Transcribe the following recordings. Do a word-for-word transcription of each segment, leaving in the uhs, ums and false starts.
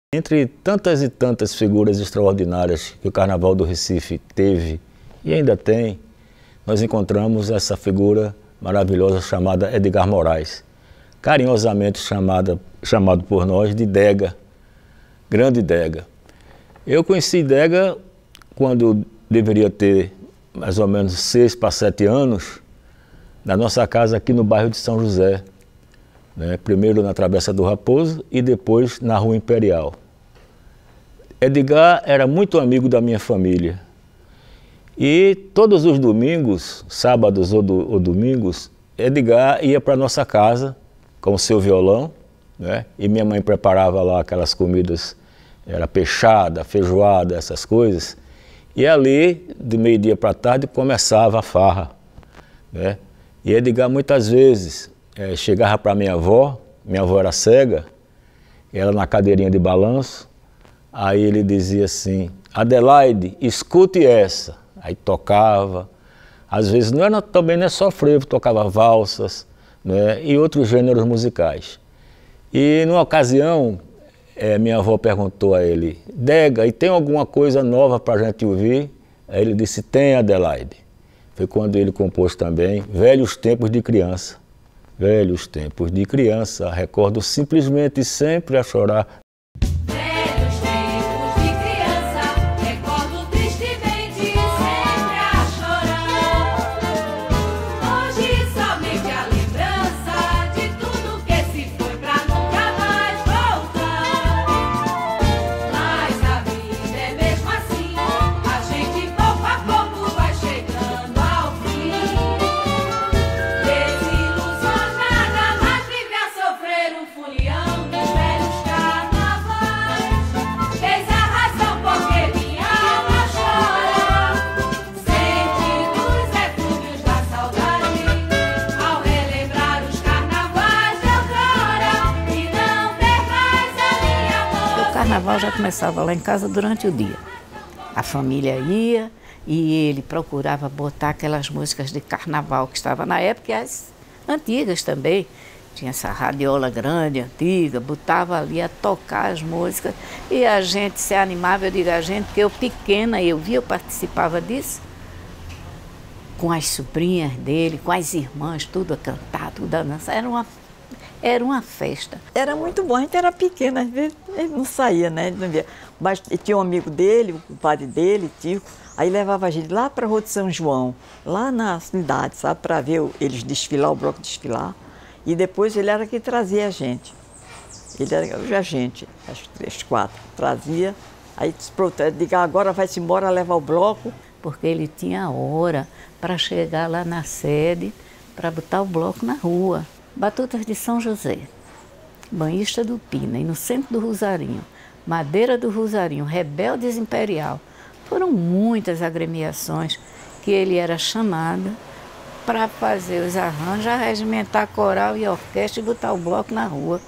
Entre tantas e tantas figuras extraordinárias que o Carnaval do Recife teve e ainda tem, nós encontramos essa figura maravilhosa chamada Edgar Moraes, carinhosamente chamada, chamado por nós de Dega, Grande Dega. Eu conheci Dega quando eu deveria ter mais ou menos seis para sete anos, na nossa casa aqui no bairro de São José. Né? Primeiro na Travessa do Raposo e depois na Rua Imperial. Edgar era muito amigo da minha família. E todos os domingos, sábados ou, do, ou domingos, Edgar ia para nossa casa com o seu violão, né? E minha mãe preparava lá aquelas comidas, era peixada, feijoada, essas coisas. E ali, de meio-dia para tarde, começava a farra. Né? E Edgar muitas vezes é, chegava para minha avó, minha avó era cega, ela na cadeirinha de balanço, aí ele dizia assim, Adelaide, escute essa. Aí tocava, às vezes não era, também não é só frevo, tocava valsas, né? E outros gêneros musicais. E numa ocasião, é, minha avó perguntou a ele, Dega, e tem alguma coisa nova para a gente ouvir? Aí ele disse, tem, Adelaide. Foi quando ele compôs também Velhos Tempos de Criança. Velhos tempos de criança, recordo simplesmente sempre a chorar. Velhos tempos de criança, recordo tristemente sempre a chorar. Hoje somente a lembrança de tudo que se foi pra nunca mais voltar. Mas a vida é mesmo assim, a gente pouco a pouco vai chegando ao fim. Desilusões nada mais vive a sofrer um folião dos velhos carnavais. Eis a razão porque minha alma chora, sente os eflúvios da saudade, ao relembrar os carnavais de outrora, e não ter mais a minha moça. O carnaval já começava lá em casa durante o dia. A família ia e ele procurava botar aquelas músicas de carnaval que estavam na época, e as antigas também. Tinha essa radiola grande, antiga, botava ali a tocar as músicas e a gente se animava. Eu digo a gente, porque eu pequena, eu via, eu participava disso, com as sobrinhas dele, com as irmãs, tudo a cantar, tudo a dançar. Era uma, era uma festa. Era muito bom, a gente era pequena, às vezes ele não saía, né? Ele não via. Mas tinha um amigo dele, o padre dele, tio, aí levava a gente lá para a Rua de São João, lá na cidade, sabe, para ver eles desfilar, o bloco desfilar. E depois ele era que trazia a gente. Ele era a gente, as três, quatro, trazia. Aí disse, pronto, eu digo, agora vai-se embora levar o bloco. Porque ele tinha hora para chegar lá na sede, para botar o bloco na rua. Batutas de São José, Banhista do Pina, Inocente do Rosarinho, Madeira do Rosarinho, Rebeldes Imperial. Foram muitas agremiações que ele era chamado para fazer os arranjos, arregimentar coral e orquestra e botar o bloco na rua.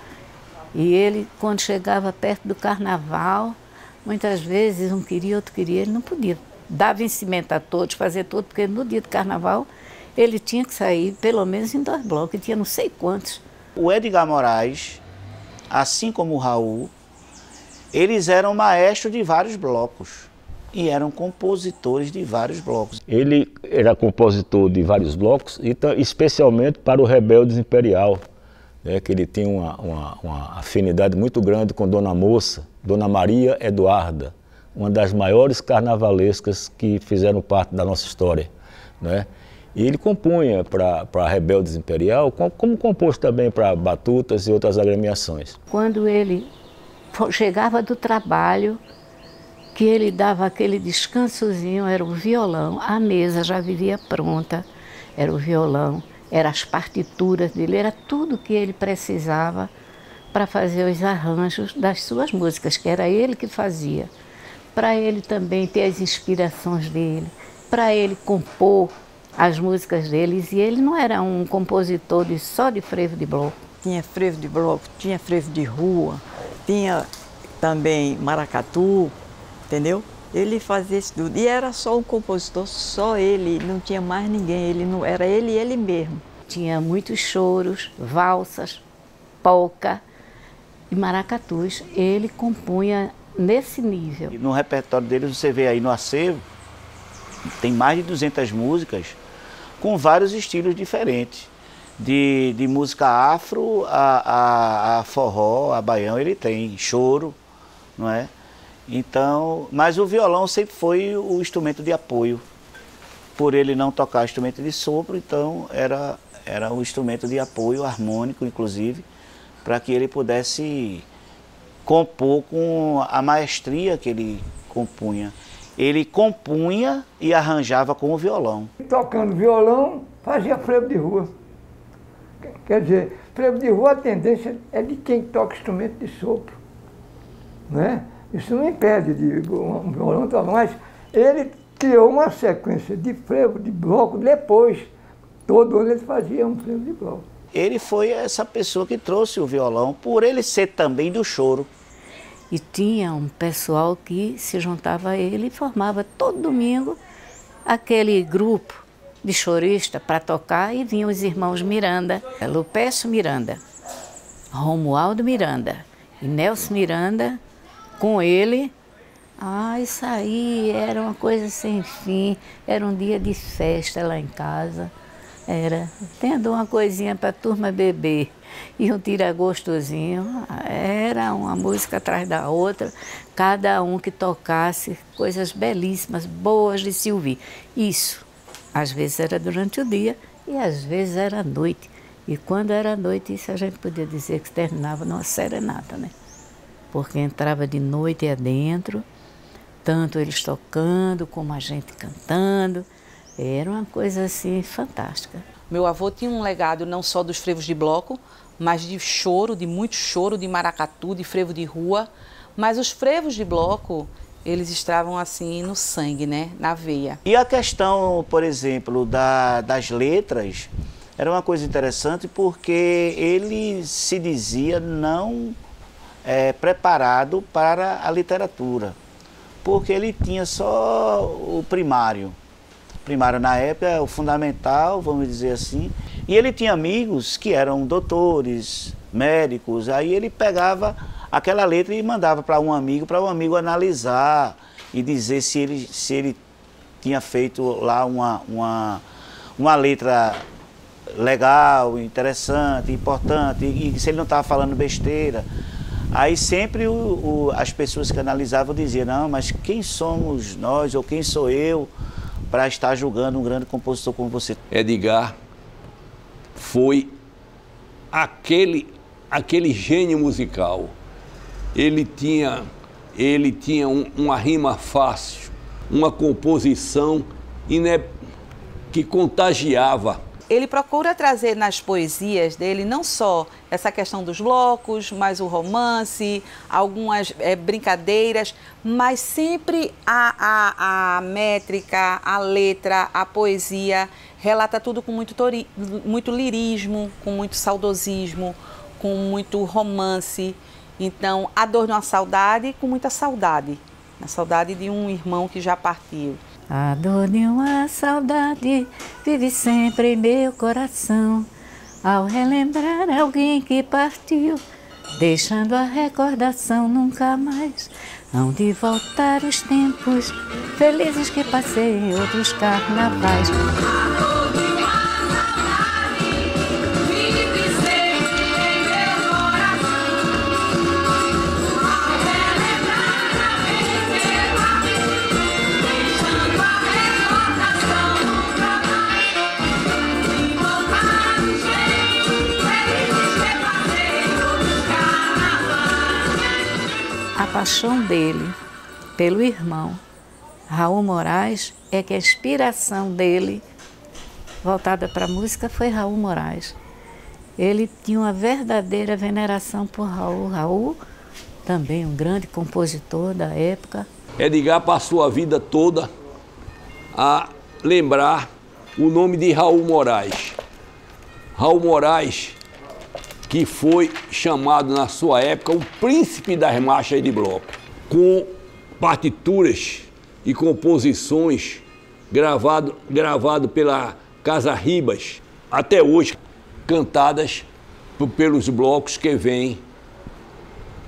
E ele, quando chegava perto do carnaval, muitas vezes um queria, outro queria, ele não podia. Dar vencimento a todos, fazer tudo, porque no dia do carnaval ele tinha que sair pelo menos em dois blocos, e tinha não sei quantos. O Edgar Moraes, assim como o Raul, eles eram maestros de vários blocos e eram compositores de vários blocos. Ele era compositor de vários blocos, e especialmente para o Rebeldes Imperial, né, que ele tinha uma, uma, uma afinidade muito grande com Dona Moça, Dona Maria Eduarda, uma das maiores carnavalescas que fizeram parte da nossa história. Né? E ele compunha para Rebeldes Imperial, como, como compôs também para batutas e outras agremiações. Quando ele chegava do trabalho, que ele dava aquele descansozinho, era o violão, a mesa já vivia pronta, era o violão, eram as partituras dele, era tudo que ele precisava para fazer os arranjos das suas músicas, que era ele que fazia, para ele também ter as inspirações dele, para ele compor as músicas deles, e ele não era um compositor de, só de frevo de bloco. Tinha frevo de bloco, tinha frevo de rua, tinha também maracatu, entendeu? Ele fazia isso tudo. E era só um compositor, só ele, não tinha mais ninguém, ele não, era ele e ele mesmo. Tinha muitos choros, valsas, polca, e maracatus. Ele compunha nesse nível. E no repertório dele, você vê aí no acervo, tem mais de duzentas músicas com vários estilos diferentes. De, de música afro a, a, a forró, a baião, ele tem choro, não é? Então, mas o violão sempre foi o instrumento de apoio. Por ele não tocar instrumento de sopro, então era, era um instrumento de apoio harmônico, inclusive, para que ele pudesse compor com a maestria que ele compunha. Ele compunha e arranjava com o violão. Tocando violão, fazia frevo de rua. Quer dizer, frevo de rua, a tendência é de quem toca instrumento de sopro, né? Isso não impede de um violão tocar, mas ele criou uma sequência de frevo, de bloco, depois, todo ano ele fazia um frevo de bloco. Ele foi essa pessoa que trouxe o violão, por ele ser também do choro. E tinha um pessoal que se juntava a ele e formava todo domingo aquele grupo de chorista para tocar, e vinham os irmãos Miranda, Lupécio Miranda, Romualdo Miranda e Nelson Miranda com ele. Ah, isso aí era uma coisa sem fim, era um dia de festa lá em casa, era tendo uma coisinha para a turma beber e um tira-gostozinho, era uma música atrás da outra, cada um que tocasse coisas belíssimas, boas de se ouvir. Isso. Às vezes era durante o dia e às vezes era à noite. E quando era à noite, isso a gente podia dizer que terminava numa serenata, né? Porque entrava de noite adentro, tanto eles tocando como a gente cantando. Era uma coisa assim fantástica. Meu avô tinha um legado não só dos frevos de bloco, mas de choro, de muito choro, de maracatu, de frevo de rua. Mas os frevos de bloco, eles estavam assim no sangue, né? Na veia. E a questão, por exemplo, da, das letras, era uma coisa interessante porque ele se dizia não é, preparado para a literatura, porque ele tinha só o primário. Primário na época, o fundamental, vamos dizer assim. E ele tinha amigos que eram doutores, médicos, aí ele pegava aquela letra e mandava para um amigo, para um amigo analisar e dizer se ele, se ele tinha feito lá uma, uma, uma letra legal, interessante, importante, e, e se ele não estava falando besteira. Aí sempre o, o, as pessoas que analisavam diziam, não, mas quem somos nós ou quem sou eu para estar julgando um grande compositor como você? Edgar foi aquele, aquele gênio musical. Ele tinha, ele tinha um, uma rima fácil, uma composição ine... que contagiava. Ele procura trazer nas poesias dele não só essa questão dos blocos, mas o romance, algumas é, brincadeiras, mas sempre a, a, a métrica, a letra, a poesia relata tudo com muito, tori, muito lirismo, com muito saudosismo, com muito romance. Então, a dor de uma saudade com muita saudade, a saudade de um irmão que já partiu. A dor de uma saudade vive sempre em meu coração, ao relembrar alguém que partiu, deixando a recordação nunca mais. Hão de voltar os tempos felizes que passei em outros carnavais. A paixão dele pelo irmão Raul Moraes é que a inspiração dele voltada para a música foi Raul Moraes. Ele tinha uma verdadeira veneração por Raul. Raul, também um grande compositor da época. Edgar passou a vida toda a lembrar o nome de Raul Moraes. Raul Moraes, que foi chamado na sua época o príncipe das marchas de bloco, com partituras e composições gravado, gravado pela Casa Ribas, até hoje cantadas pelos blocos que vêm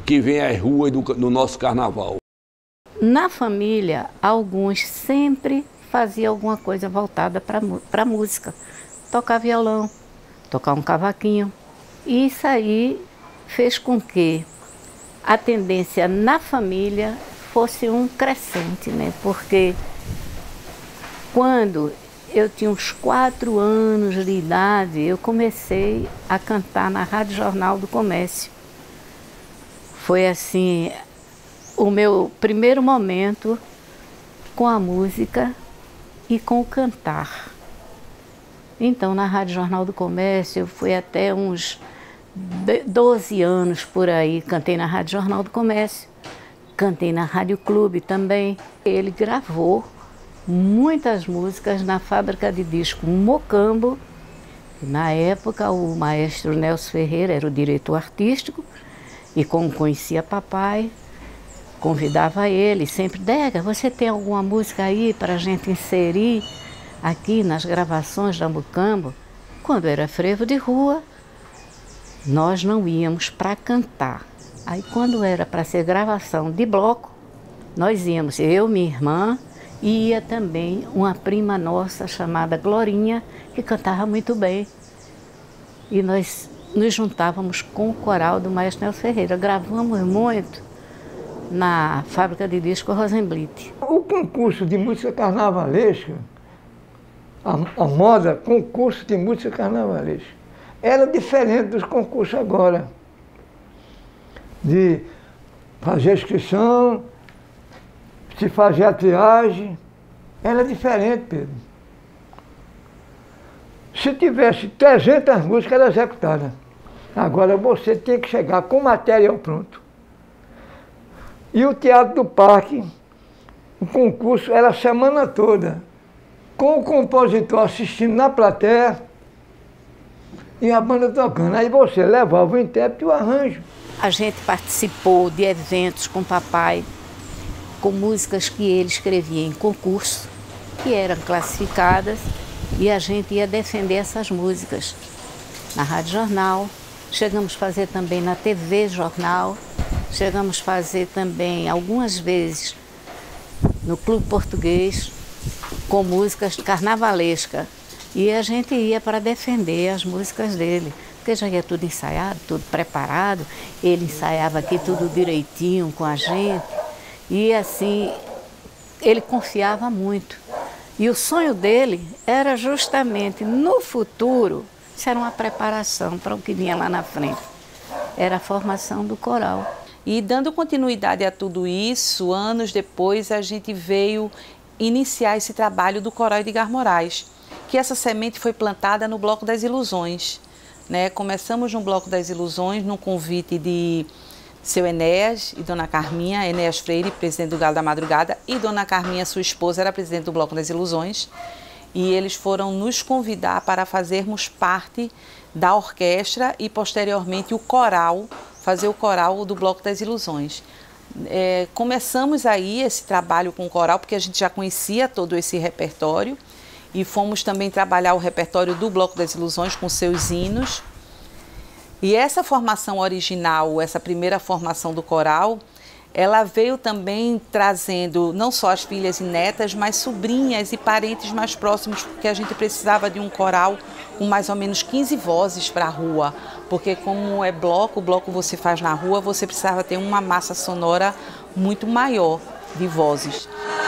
que vem às ruas do, do nosso carnaval. Na família, alguns sempre faziam alguma coisa voltada para a música. Tocar violão, tocar um cavaquinho. E isso aí fez com que a tendência na família fosse um crescente, né? Porque quando eu tinha uns quatro anos de idade, eu comecei a cantar na Rádio Jornal do Comércio. Foi assim, o meu primeiro momento com a música e com o cantar. Então, na Rádio Jornal do Comércio, eu fui até uns doze anos por aí, cantei na Rádio Jornal do Comércio, cantei na Rádio Clube também. Ele gravou muitas músicas na fábrica de disco Mocambo. Na época, o maestro Nelson Ferreira era o diretor artístico e, como conhecia papai, convidava ele sempre: Dega, você tem alguma música aí para a gente inserir aqui nas gravações da Mocambo? Quando era frevo de rua, nós não íamos para cantar. Aí, quando era para ser gravação de bloco, nós íamos, eu, minha irmã, e ia também uma prima nossa chamada Glorinha, que cantava muito bem. E nós nos juntávamos com o coral do maestro Nelson Ferreira. Gravamos muito na fábrica de disco Rosenblit. O concurso de música carnavalesca, a, a moda concurso de música carnavalesca, era diferente dos concursos agora. De fazer a inscrição, se fazer a triagem, era diferente, Pedro. Se tivesse trezentas músicas, era executada. Agora você tem que chegar com o material pronto. E o Teatro do Parque, o concurso era a semana toda, com o compositor assistindo na plateia e a banda tocando. Aí você levava o intérprete e o arranjo. A gente participou de eventos com o papai, com músicas que ele escrevia em concurso, que eram classificadas, e a gente ia defender essas músicas na Rádio Jornal. Chegamos a fazer também na T V Jornal, chegamos a fazer também algumas vezes no Clube Português, com músicas carnavalescas. E a gente ia para defender as músicas dele, porque já ia tudo ensaiado, tudo preparado. Ele ensaiava aqui tudo direitinho com a gente. E assim, ele confiava muito. E o sonho dele era justamente, no futuro, isso era uma preparação para o que vinha lá na frente. Era a formação do coral. E dando continuidade a tudo isso, anos depois a gente veio iniciar esse trabalho do Coral Edgar Moraes, que essa semente foi plantada no Bloco das Ilusões. Né? Começamos no Bloco das Ilusões, num convite de seu Enéas e Dona Carminha, Enéas Freire, presidente do Galo da Madrugada, e Dona Carminha, sua esposa, era presidente do Bloco das Ilusões. E eles foram nos convidar para fazermos parte da orquestra e, posteriormente, o coral, fazer o coral do Bloco das Ilusões. É, começamos aí esse trabalho com o coral, porque a gente já conhecia todo esse repertório, e fomos também trabalhar o repertório do Bloco das Ilusões com seus hinos. E essa formação original, essa primeira formação do coral, ela veio também trazendo não só as filhas e netas, mas sobrinhas e parentes mais próximos, porque a gente precisava de um coral com mais ou menos quinze vozes para a rua, porque como é bloco, o bloco você faz na rua, você precisava ter uma massa sonora muito maior de vozes.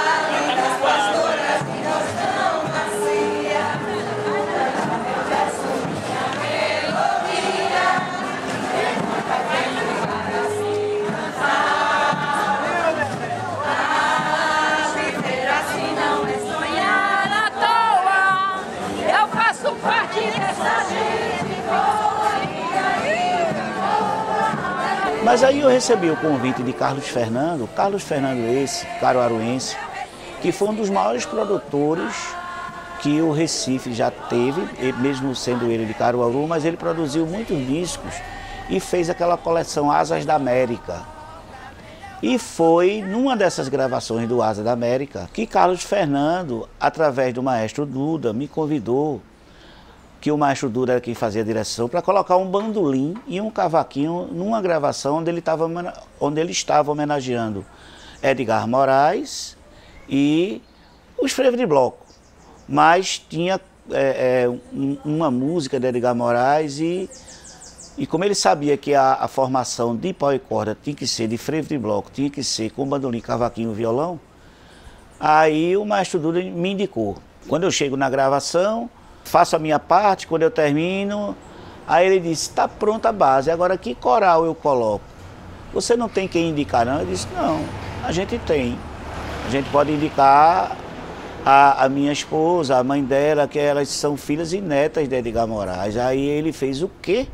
Mas aí eu recebi o convite de Carlos Fernando, Carlos Fernando esse, caruaruense, que foi um dos maiores produtores que o Recife já teve, mesmo sendo ele de Caruaru, mas ele produziu muitos discos e fez aquela coleção Asas da América. E foi numa dessas gravações do Asa da América que Carlos Fernando, através do maestro Duda, me convidou que o Maestro Duro era quem fazia a direção, para colocar um bandolim e um cavaquinho numa gravação onde ele, tava, onde ele estava homenageando Edgar Moraes e os Frevo de Bloco. Mas tinha é, é, um, uma música de Edgar Moraes e, e como ele sabia que a, a formação de pau e corda tinha que ser de Frevo de Bloco, tinha que ser com bandolim, cavaquinho e violão, aí o Maestro Duro me indicou. Quando eu chego na gravação, faço a minha parte, quando eu termino, aí ele disse, está pronta a base, agora que coral eu coloco? Você não tem quem indicar, não? Eu disse, não, a gente tem. A gente pode indicar a, a minha esposa, a mãe dela, que elas são filhas e netas de Edgar Moraes. Aí ele fez o quê?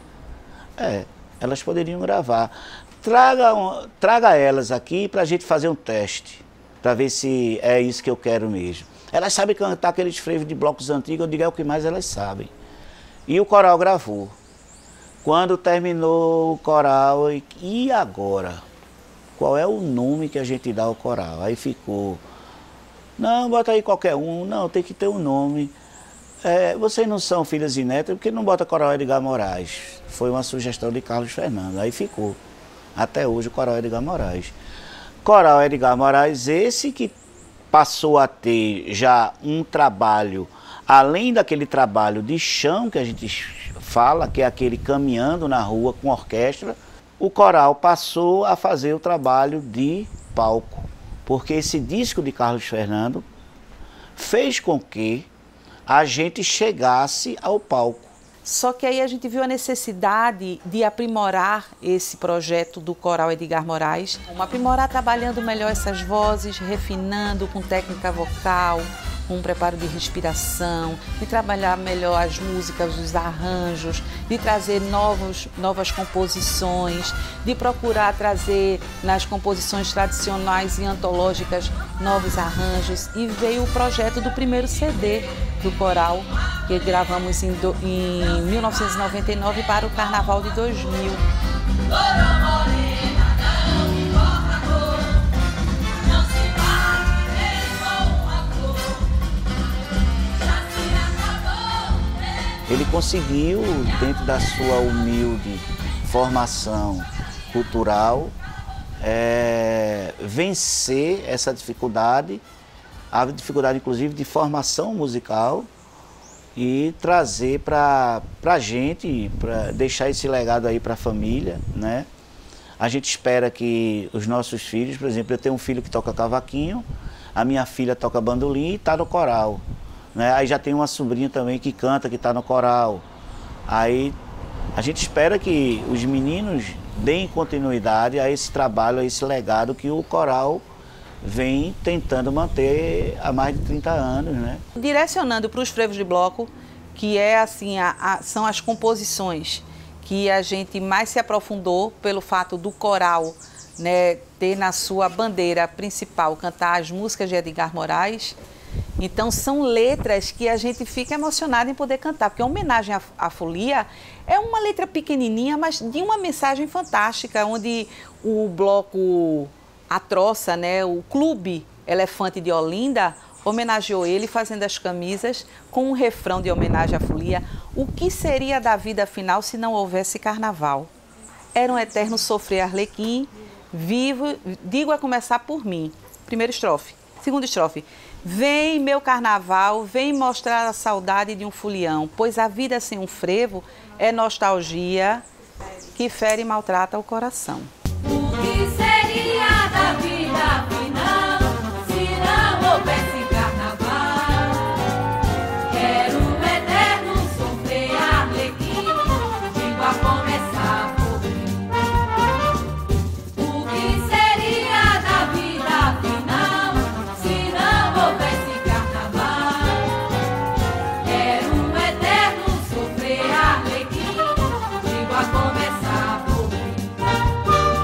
É, elas poderiam gravar. Traga, um, traga elas aqui para a gente fazer um teste, para ver se é isso que eu quero mesmo. Elas sabem cantar aqueles frevos de blocos antigos, eu digo, é o que mais elas sabem. E o coral gravou. Quando terminou o coral, e agora? Qual é o nome que a gente dá ao coral? Aí ficou, não, bota aí qualquer um, não, tem que ter um nome. É, vocês não são filhas e netas, porque não bota coral Edgar Moraes? Foi uma sugestão de Carlos Fernando, aí ficou. Até hoje o coral Edgar Moraes. Coral Edgar Moraes, esse que passou a ter já um trabalho, além daquele trabalho de chão que a gente fala, que é aquele caminhando na rua com orquestra, o coral passou a fazer o trabalho de palco. Porque esse disco de Carlos Fernando fez com que a gente chegasse ao palco. Só que aí a gente viu a necessidade de aprimorar esse projeto do coral Edgar Moraes, aprimorar trabalhando melhor essas vozes, refinando com técnica vocal, com um preparo de respiração, de trabalhar melhor as músicas, os arranjos, de trazer novos, novas composições, de procurar trazer nas composições tradicionais e antológicas novos arranjos. E veio o projeto do primeiro C D do coral, que gravamos em, do, em mil novecentos e noventa e nove para o Carnaval de dois mil. Ele conseguiu, dentro da sua humilde formação cultural, é, vencer essa dificuldade, a dificuldade inclusive de formação musical, e trazer para a gente, para deixar esse legado aí para a família, né? A gente espera que os nossos filhos, por exemplo, eu tenho um filho que toca cavaquinho, a minha filha toca bandolim e está no coral. Né? Aí já tem uma sobrinha também que canta, que está no coral. Aí a gente espera que os meninos deem continuidade a esse trabalho, a esse legado que o coral vem tentando manter há mais de trinta anos. Né? Direcionando para os frevos de bloco, que é, assim, a, a, são as composições que a gente mais se aprofundou pelo fato do coral, né, ter na sua bandeira principal cantar as músicas de Edgar Moraes. Então são letras que a gente fica emocionado em poder cantar, porque a homenagem à, à folia é uma letra pequenininha, mas de uma mensagem fantástica, onde o bloco A Troça, né, o Clube Elefante de Olinda, homenageou ele fazendo as camisas com um refrão de homenagem à folia. O que seria da vida afinal se não houvesse carnaval? Era um eterno sofrer arlequim, vivo, digo a começar por mim. Primeira estrofe. Segunda estrofe. Vem, meu carnaval, vem mostrar a saudade de um folião, pois a vida sem um frevo é nostalgia que fere e maltrata o coração. O que seria da vida afinal se não houvesse carnaval? Quero um eterno sofrer arlequim, digo a começar por mim. O que seria da vida afinal se não houvesse carnaval? Quero um eterno sofrer arlequim, digo a começar por mim.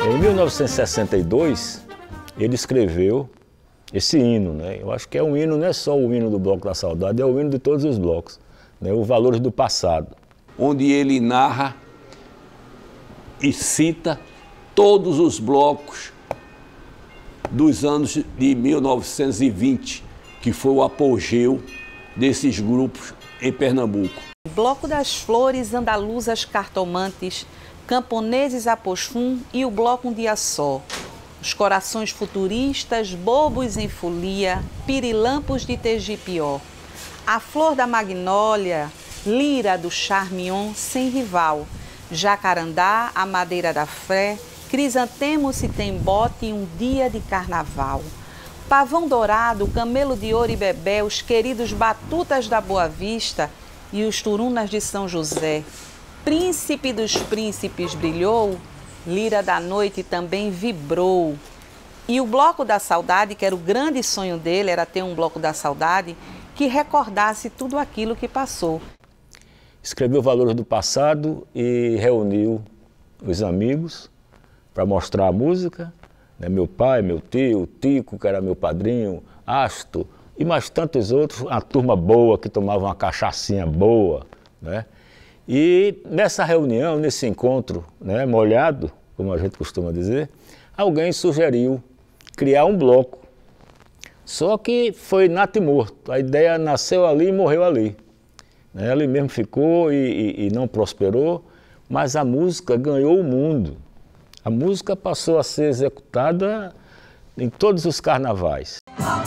Em mil novecentos e sessenta e dois, ele escreveu esse hino, né? Eu acho que é um hino, não é só o hino do Bloco da Saudade, é o hino de todos os blocos, né? Os valores do passado. Onde ele narra e cita todos os blocos dos anos de mil novecentos e vinte, que foi o apogeu desses grupos em Pernambuco. Bloco das Flores Andaluzas Cartomantes, Camponeses Apoxum e o Bloco Um Dia Só. Os corações futuristas, bobos em folia, pirilampos de Tegipió. A flor da magnólia, lira do charmion sem rival. Jacarandá, a madeira da fé, crisantemo se tem bote em um dia de carnaval. Pavão dourado, camelo de ouro e bebé, os queridos batutas da Boa Vista e os turunas de São José. Príncipe dos príncipes brilhou, lira da noite também vibrou. E o Bloco da Saudade, que era o grande sonho dele, era ter um Bloco da Saudade que recordasse tudo aquilo que passou. Escreveu valores do passado e reuniu os amigos para mostrar a música, né? Meu pai, meu tio, Tico, que era meu padrinho, Asto, e mais tantos outros, uma turma boa que tomava uma cachaçinha boa, né? E nessa reunião, nesse encontro, né, molhado, como a gente costuma dizer, alguém sugeriu criar um bloco. Só que foi natimorto, a ideia nasceu ali e morreu ali. Ele mesmo ficou e, e, e não prosperou, mas a música ganhou o mundo. A música passou a ser executada em todos os carnavais.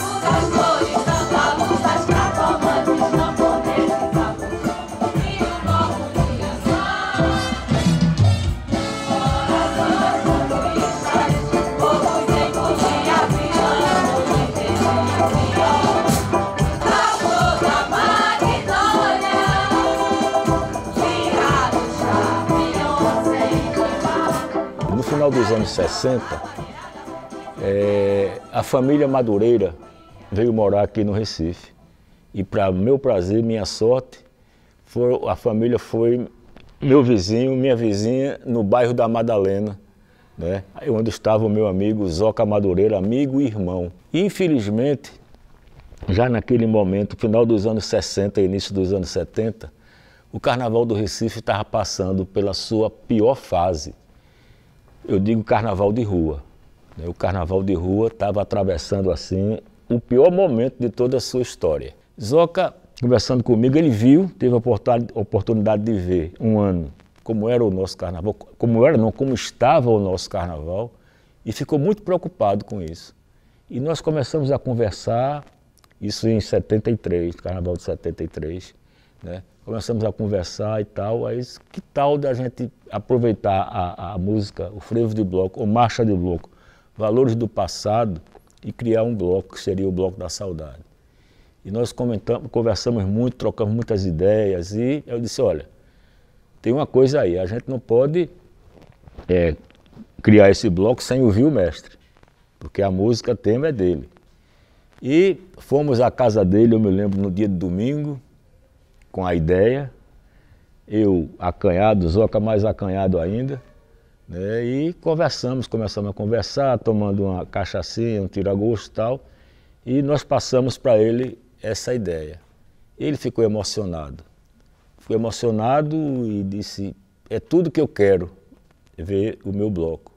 No final dos anos sessenta, é, a família Madureira veio morar aqui no Recife. E para meu prazer, minha sorte, foi, a família foi meu vizinho, minha vizinha, no bairro da Madalena, né, onde estava o meu amigo Zoca Madureira, amigo e irmão. E, infelizmente, já naquele momento, final dos anos sessenta e início dos anos setenta, o Carnaval do Recife estava passando pela sua pior fase. Eu digo carnaval de rua. O carnaval de rua estava atravessando assim o pior momento de toda a sua história. Zoca, conversando comigo, ele viu, teve a oportunidade de ver um ano como era o nosso carnaval, como era não, como estava o nosso carnaval, e ficou muito preocupado com isso. E nós começamos a conversar, isso em setenta e três, carnaval de setenta e três, né? Começamos a conversar e tal, aí que tal da gente aproveitar a, a música, o frevo de bloco, ou marcha de bloco, valores do passado, e criar um bloco que seria o Bloco da Saudade. E nós comentamos, conversamos muito, trocamos muitas ideias, e eu disse, olha, tem uma coisa aí, a gente não pode é, criar esse bloco sem ouvir o mestre, porque a música tema é dele. E fomos à casa dele, eu me lembro, no dia de domingo, com a ideia, eu acanhado, Zoca mais acanhado ainda, né, e conversamos, começamos a conversar, tomando uma cachaçinha, um tira-gosto e tal, e nós passamos para ele essa ideia. Ele ficou emocionado, ficou emocionado e disse, é tudo que eu quero, ver o meu bloco,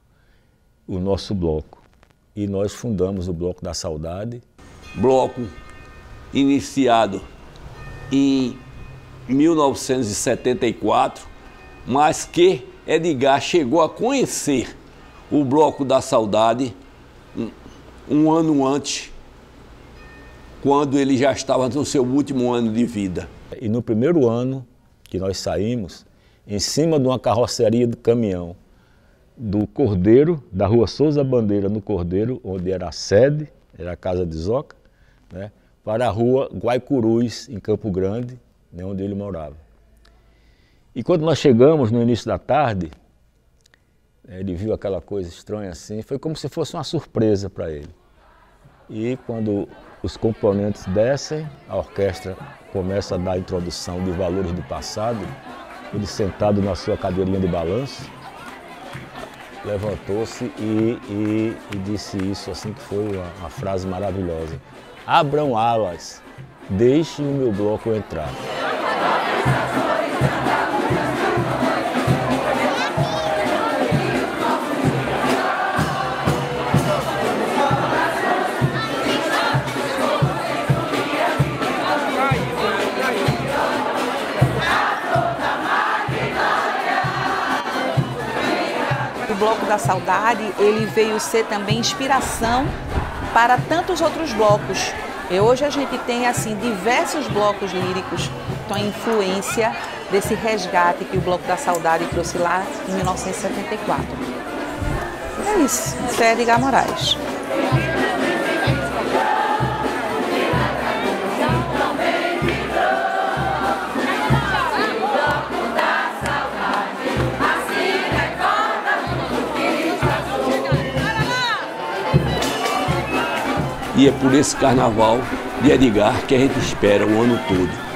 o nosso bloco. E nós fundamos o Bloco da Saudade. Bloco iniciado em mil novecentos e setenta e quatro, mas que Edgar chegou a conhecer o Bloco da Saudade um, um ano antes, quando ele já estava no seu último ano de vida. E no primeiro ano que nós saímos, em cima de uma carroceria de caminhão, do Cordeiro, da rua Souza Bandeira, no Cordeiro, onde era a sede, era a casa de Zoca, né, para a rua Guaicurus, em Campo Grande, né, onde ele morava. E quando nós chegamos no início da tarde, ele viu aquela coisa estranha assim, foi como se fosse uma surpresa para ele. E quando os componentes descem, a orquestra começa a dar a introdução de valores do passado, ele sentado na sua cadeirinha de balanço, levantou-se e, e, e disse isso, assim, que foi uma, uma frase maravilhosa. Abram alas, deixem o meu bloco entrar. O Bloco da Saudade, ele veio ser também inspiração para tantos outros blocos. E hoje a gente tem assim diversos blocos líricos que têm influência desse resgate que o Bloco da Saudade trouxe lá em mil novecentos e setenta e quatro. É isso, isso é Edgar Moraes. E é por esse carnaval de Edgar que a gente espera o ano todo.